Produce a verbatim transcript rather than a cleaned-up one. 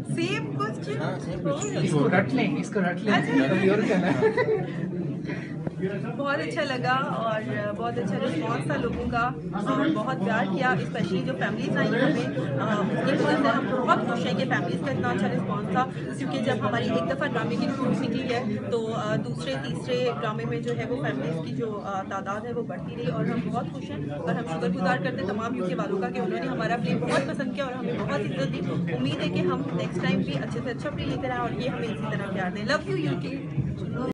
Same question. इसको रट लें, इसको रट लें। अच्छा। बहुत अच्छा लगा और बहुत अच्छा रिस्पॉन्स था लोगों का, बहुत प्यार किया, स्पेशली जो फैमिलीज आई हमें, उसकी वजह से हम बहुत खुश हैं कि फैमिलीज का इतना अच्छा रिस्पॉन्स था। क्योंकि जब हमारी एक दफ़ा ड्रामे की रिपोर्ट निकली है तो दूसरे तीसरे ड्रामे में जो है वो फैमिलीज की जो तादाद है वो बढ़ती रही और हम बहुत खुश हैं और हम शुक्रगुजार करते हैं तमाम यूके वालों का कि उन्होंने हमारा प्ले बहुत पसंद किया और हमें बहुत इज्जत दी। उम्मीद है कि हम नेक्स्ट टाइम भी अच्छे से अच्छा प्ले लेकर आए और ये हमें इसी तरह प्यार दें। Love you UK.